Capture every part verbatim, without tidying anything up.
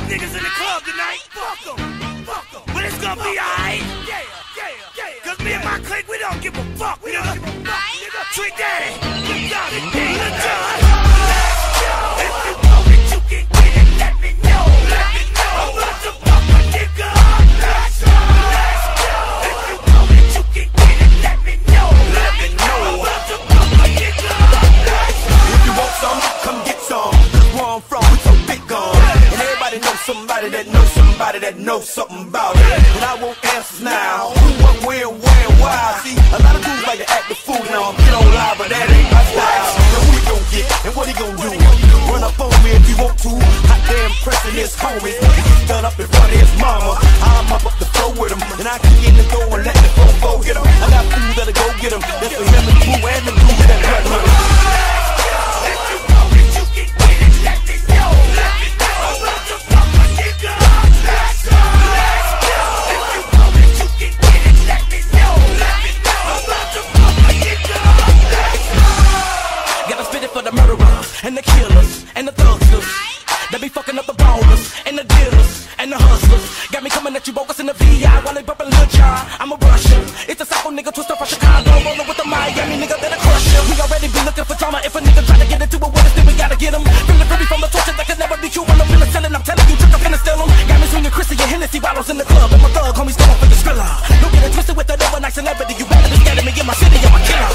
niggas in the club tonight. Fuck them, fuck them. But it's gonna be alright. Yeah, yeah, yeah. Cause me and my clique, we don't give a fuck. We don't give a fuck. Trick Daddy, look out the day, look out. If you know that you can get it, let me know. Let me know. I want to fuck my nigga. Let's go. If you know that you can get it, let me know. Let me know. I want to fuck my nigga. If you want some, come get some. Where I'm from, we so big gun. And everybody knows somebody that knows somebody that knows something about it. And I want answers now. Who, what, where, where, why? See, a lot of dudes like to act the fool now. I'm get on live, but that ain't my style. Now who he gon' get and what he gon' do? Run up on me if you want to. Hot damn pressing his homies. He's done up in front of his mama. I'm up up the floor with him. And I can get in the door and let the floor go get him. I got food that'll go get him. That's for him and Boo and the dude that run with him. And the killers, and the thugsters that be fucking up the ballers, and the dealers, and the hustlers. Got me coming at you bogus in the V I while they bumpin' Lil John. I'm a Russian. It's a psycho nigga twister from Chicago, rollin' with the Miami nigga that'll crush him. We already be looking for drama. If a nigga try to get into it with us, then we gotta get him. Feelin' free from the torture that can never be true. When I'm feelin' sellin', I'm telling you, trick, I'm finna steal him. Got me swinging Chrissy and Hennessy bottles in the club, and my thug homies going for the skrilla. Don't get it twisted with that overnight celebrity. You better be scared of me in my city, I'm a killer.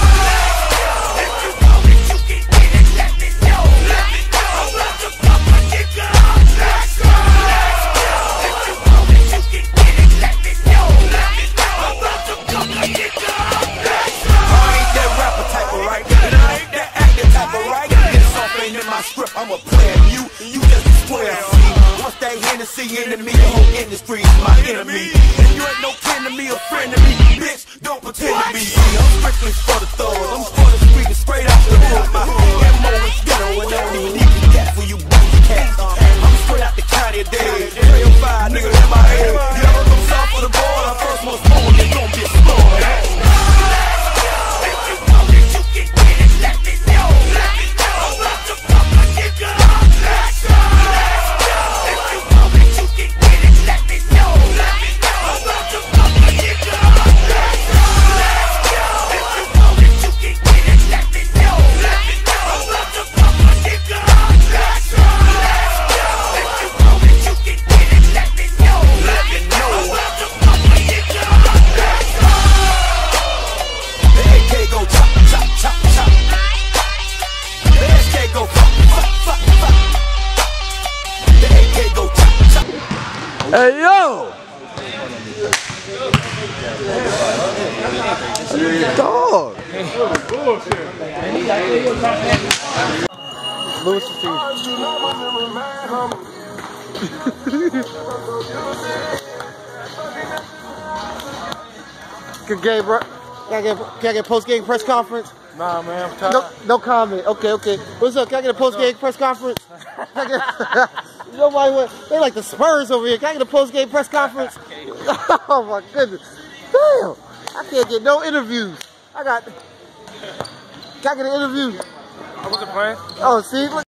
I'm a player, you, you just a square. See, once that Hennessy enemy, the whole industry is my enemy. And you ain't no kin to me or friend to me, bitch, don't pretend to be. See, I'm strictly for the thugs, I'm for the street and straight out the hood. My M O is ghetto and I don't even need the gas for you booty cats. I'm straight out the county of dead, three oh five niggas in my head. You ever come south for the board, I first most born, you're gonna be explored. Hey yo! Dog! Good game, bro. Can I get, can I get a post-game press conference? Nah, man, I'm tired. No, no comment. Okay, okay. What's up? Can I get a post-game press conference? Can I get, nobody went. They like the Spurs over here. Can I get a post-game press conference? Oh my goodness. Damn. I can't get no interviews. I got. Can I get an interview? I wasn't playing. Oh, see? Look.